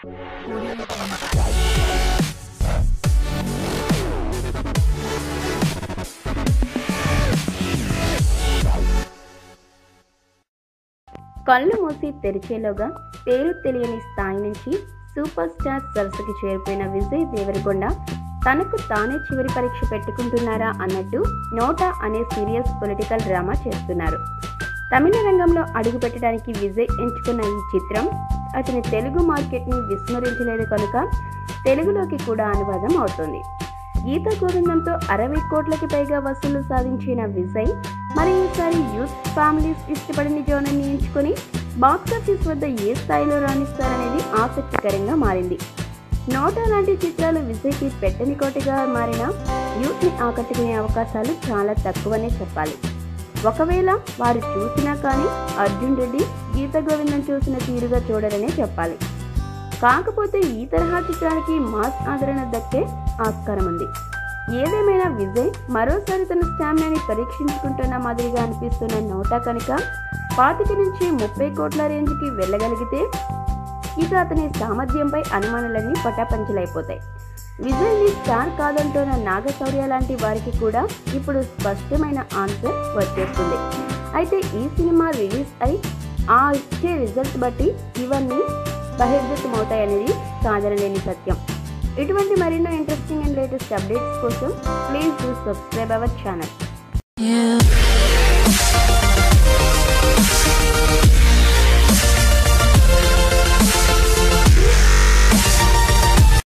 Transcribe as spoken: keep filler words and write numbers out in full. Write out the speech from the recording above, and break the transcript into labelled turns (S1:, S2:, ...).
S1: కళ్ళు మూసి తెరిచేలోగా పేరు తెలియని స్థాయి నుంచి సూపర్ స్టార్ సరస్సుకి చేరిపోయిన విజయ్ దేవరకొండ తనకు తానే చివరి పరీక్ష పెట్టుకుంటున్నారా అన్నట్టు నోటా అనే సీరియస్ పొలిటికల్ డ్రామా చేస్తున్నారు. తమిళ రంగంలో అడుగుపెట్టడానికి విజయ్ ఎంచుకున్న ఈ చిత్రం అతని తెలుగు మార్కెట్ని విస్మరించలేదు కనుక తెలుగులోకి కూడా అనువాదం అవుతుంది. గీత గోవిందంతో అరవై కోట్లకి పైగా వసూళ్లు సాధించిన విజయ్ మరి ఈసారి యూత్ ఫ్యామిలీస్ ఇష్టపడిన జోనర్ని ఎంచుకొని బాక్సాఫీస్ వద్ద ఏ స్థాయిలో రాణిస్తారనేది ఆసక్తికరంగా మారింది. నోటా లాంటి చిత్రాలు విజయ్కి పెట్టని కోటిగా మారిన యూత్ని ఆకట్టుకునే అవకాశాలు చాలా తక్కువనే చెప్పాలి. ఒకవేళ వారు చూసినా కానీ అర్జున్ రెడ్డి గీత గోవిందం చూసిన తీరుగా చూడరనే చెప్పాలి. కాకపోతే ఈ తరహా చిత్రానికి మాస్ ఆదరణ దక్కే ఆస్కారం ఉంది. ఏదేమైనా విజయ్ మరోసారి తన స్టామినాని పరీక్షించుకుంటున్న మాదిరిగా అనిపిస్తున్న నోటా కనుక పాతిక నుంచి ముప్పై కోట్ల రేంజ్కి వెళ్ళగలిగితే ఇక అతని సామర్థ్యంపై అనుమానాలన్నీ పటాపంచలైపోతాయి. విజయ్ని స్టార్ కాదంటున్న నాగశౌర్య లాంటి వారికి కూడా ఇప్పుడు స్పష్టమైన ఆన్సర్ వచ్చేస్తుంది. అయితే ఈ సినిమా రిలీజ్ అయి ఆ ఇచ్చే రిజల్ట్ బట్టి ఇవన్నీ బహిర్గతమవుతాయనేది కాదనలేని సత్యం. ఇటువంటి మరెన్నో ఇంట్రెస్టింగ్ అండ్ లేటెస్ట్ అప్డేట్స్ కోసం please do subscribe our channel.